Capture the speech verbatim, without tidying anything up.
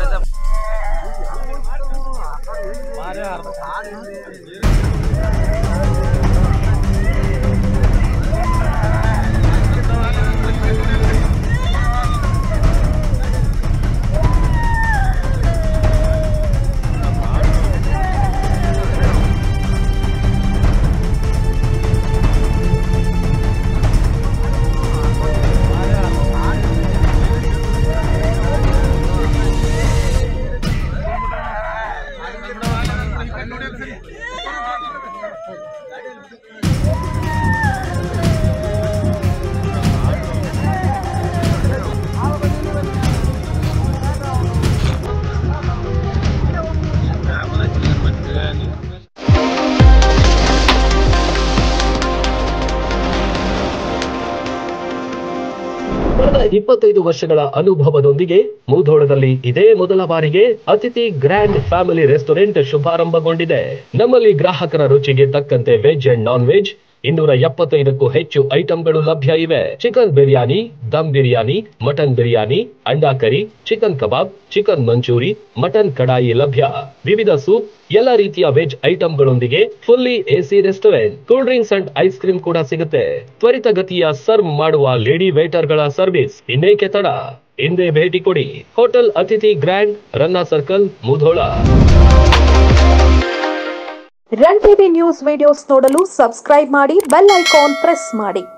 ಇಪ್ಪತ್ತೈದು ವರ್ಷಗಳ ಅನುಭವದೊಂದಿಗೆ ಮುಧೋಳದಲ್ಲಿ ಇದೇ ಮೊದಲ ಬಾರಿಗೆ ಅತಿಥಿ ಗ್ರ್ಯಾಂಡ್ ಫ್ಯಾಮಿಲಿ ರೆಸ್ಟೋರೆಂಟ್ ಶುಭಾರಂಭಗೊಂಡಿದೆ. ನಮ್ಮಲ್ಲಿ ಗ್ರಾಹಕರ ರುಚಿಗೆ ತಕ್ಕಂತೆ ವೆಜ್ ಅಂಡ್ ನಾನ್ ವೆಜ್ ಇನ್ನೂರ ಎಪ್ಪತ್ತೈದಕ್ಕೂ ಹೆಚ್ಚು ಐಟಂಗಳು ಲಭ್ಯ ಇವೆ. ಚಿಕನ್ ಬಿರಿಯಾನಿ, ದಮ್ ಬಿರಿಯಾನಿ, ಮಟನ್ ಬಿರಿಯಾನಿ, ಅಂಡಾ curry, chicken kebab, chicken manchurian, mutton kadai ಲಭ್ಯ. ವಿವಿಧ ಸೂಪ್, ಎಲ್ಲ ರೀತಿಯ ವೆಜ್ ಐಟಂಗಳೊಂದಿಗೆ fully AC restaurant. Cool drinks and ice cream ಕೂಡ ಸಿಗುತ್ತೆ. ತ್ವರಿತಗತಿಯ ಸರ್ವ್ ಮಾಡುವ ಲೇಡಿ ವೇಟರ್ ಗಳ ಸರ್ವಿಸ್. ಇನ್ನೇಕೆ ತಡ, ಹಿಂದೆ ಭೇಟಿ ಕೊಡಿ. Hotel Atithi grand, Ranna circle, Mudhol. Run TV news videos ನೋಡಲು ಸಬ್ಸ್ಕ್ರೈಬ್ ಮಾಡಿ, ಬೆಲ್ ಐಕಾನ್ ಪ್ರೆಸ್ ಮಾಡಿ.